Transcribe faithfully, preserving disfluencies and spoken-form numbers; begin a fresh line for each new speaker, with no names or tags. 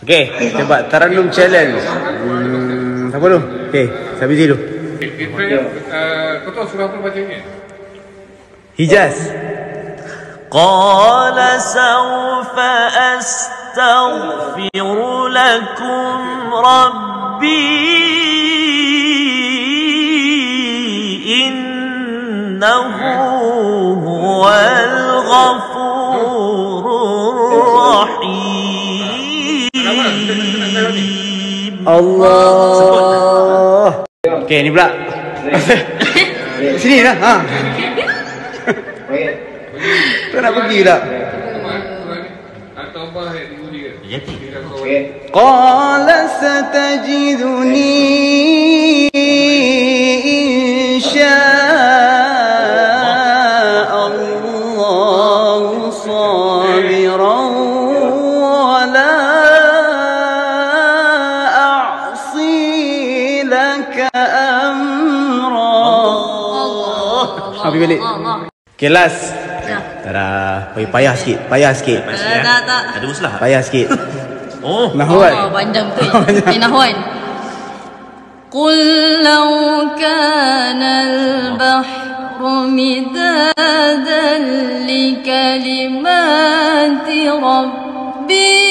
Okey, kita buat Tarannum Challenge. Hmm, siapa dulu? Okey, Sabizi dulu.
Kau tahu surah apa baca ni?
Hijaz.
قال سوف أستغفر لكم ربي إنه هو الغفور الرحيم.
Allah. Okey, ni pula. Sini dah. Ha. Kau nak pergi tak? Qala satajiduni insya'Allahu sabiran wa la a'si laka amra. Habis balik. Okay, last. Tada. Oi, payah sikit, payah sikit.
Tak, tak, tak. Ada uslah.
Payah sikit.
Oh,
Nahwan.
Oh, panjang betul. Eh, Nahwan. Qul law kana al-bahru midadan li kalimati rabbi